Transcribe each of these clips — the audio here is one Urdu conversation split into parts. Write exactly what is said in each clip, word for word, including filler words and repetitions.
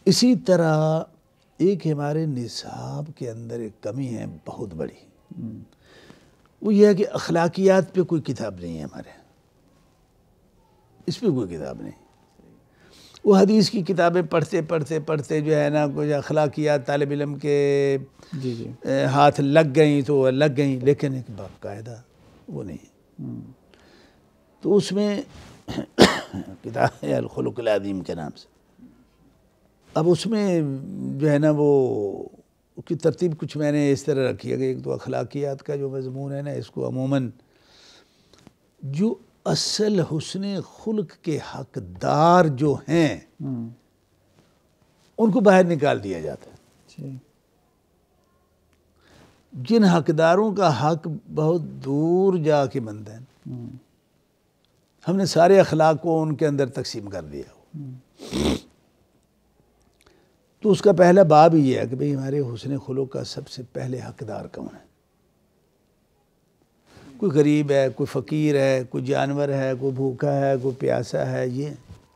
اسی طرح ایک ہمارے نصاب کے اندر ایک کمی ہے بہت بڑی، وہ یہ ہے کہ اخلاقیات پہ کوئی کتاب نہیں ہے ہمارے، اس پہ کوئی کتاب نہیں۔ وہ حدیث کی کتابیں پڑھتے پڑھتے پڑھتے جو ہے نا کچھ اخلاقیات طالب علم کے جی جی ہاتھ لگ گئیں تو وہ لگ گئیں، لیکن ایک باقاعدہ وہ نہیں۔ تو اس میں کتاب ہے الخلق العظیم کے نام سے۔ اب اس میں جو ہے نا وہ کی ترتیب کچھ میں نے اس طرح رکھی ہے کہ ایک تو اخلاقیات کا جو مضمون ہے نا، اس کو عموماً جو اصل حسن خلق کے حقدار جو ہیں ان کو باہر نکال دیا جاتا ہے۔ جن حقداروں کا حق بہت دور جا کے بنتا ہے، ہم نے سارے اخلاق کو ان کے اندر تقسیم کر دیا۔ تو اس کا پہلا باب یہ ہے کہ بھئی ہمارے حسن خلق کا سب سے پہلے حقدار کون ہے؟ کوئی غریب ہے، کوئی فقیر ہے، کوئی جانور ہے، کوئی بھوکا ہے، کوئی پیاسا ہے، یہ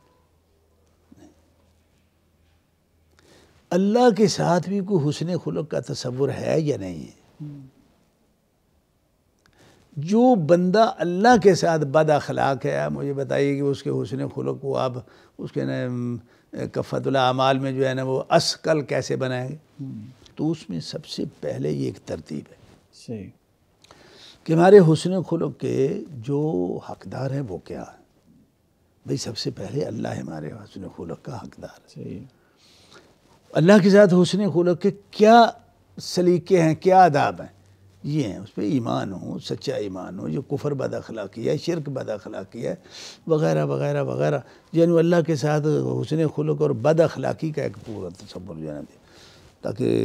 اللہ کے ساتھ بھی کوئی حسن خلق کا تصور ہے یا نہیں ہے؟ جو بندہ اللہ کے ساتھ بد اخلاق ہے، مجھے بتائیے کہ اس کے حسن خلق کو آپ اس کے کفۃ الاعمال میں جو ہے نا وہ اسقل کیسے بنائیں گے؟ تو اس میں سب سے پہلے یہ ایک ترتیب ہے صحیح کہ ہمارے حسن خلق کے جو حقدار ہیں وہ کیا ہے؟ بھئی سب سے پہلے اللہ ہمارے حسن خلق کا حقدار ہے۔ صحیح اللہ کے ساتھ حسن خلق کے کیا سلیقے ہیں، کیا آداب ہیں؟ یہ ہیں اس پہ ایمان ہو، سچا ایمان ہو، جو کفر بد اخلاقی ہے، شرک بد اخلاقی ہے، وغیرہ وغیرہ وغیرہ، یعنی اللہ کے ساتھ حسن خلق اور بد اخلاقی کا ایک پورا تصور جو ہے نا دے، تاکہ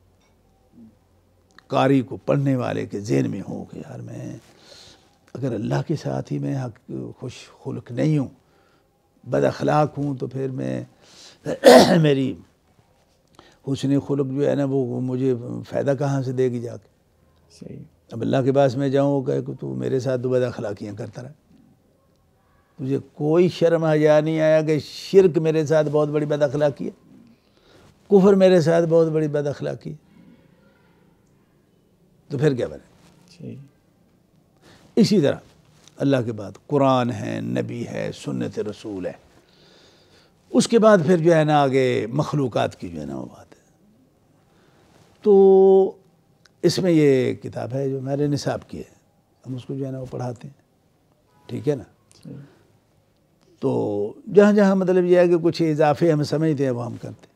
قاری کو، پڑھنے والے کے ذہن میں ہو کہ یار میں اگر اللہ کے ساتھ ہی میں خوش خلق نہیں ہوں، بد اخلاق ہوں، تو پھر میں میری حسن خلق جو ہے نا وہ مجھے فائدہ کہاں سے دے گی جا کے؟ صحیح اب اللہ کے پاس میں جاؤں وہ کہے کہ تو میرے ساتھ تو بد اخلاقیاں کرتا رہا، تجھے کوئی شرم حیا نہیں آیا کہ شرک میرے ساتھ بہت بڑی بد اخلاقی ہے، کفر میرے ساتھ بہت بڑی بد اخلاقی ہے، تو پھر کیا بنے؟ صحیح اسی طرح اللہ کے بعد قرآن ہے، نبی ہے، سنت رسول ہے، اس کے بعد پھر جو ہے نا آگے مخلوقات کی جو ہے نا وہ بات ہے۔ تو اس میں یہ کتاب ہے جو ہمارے نصاب کی ہے، ہم اس کو جو ہے نا وہ پڑھاتے ہیں، ٹھیک ہے نا؟ تو جہاں جہاں مطلب یہ ہے کہ کچھ اضافے ہم سمجھتے ہیں وہ ہم کرتے ہیں۔